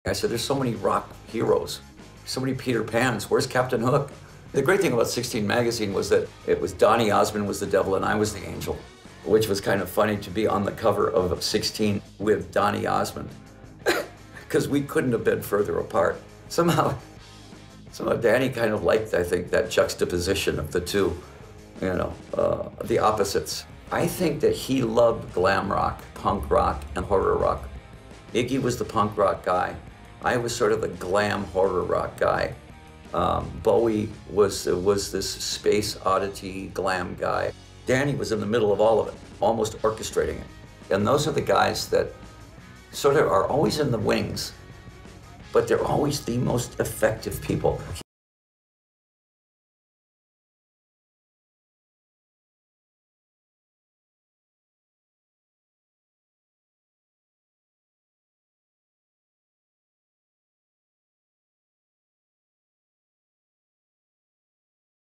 I said, there's so many rock heroes, so many Peter Pans, where's Captain Hook? The great thing about 16 magazine was that it was Donny Osmond was the devil and I was the angel, which was kind of funny to be on the cover of 16 with Donny Osmond, because we couldn't have been further apart. Somehow Danny kind of liked, I think, that juxtaposition of the two, you know, the opposites. I think that he loved glam rock, punk rock, and horror rock. Iggy was the punk rock guy. I was sort of the glam horror rock guy. Bowie was this space oddity glam guy. Danny was in the middle of all of it, almost orchestrating it. And those are the guys that sort of are always in the wings, but they're always the most effective people.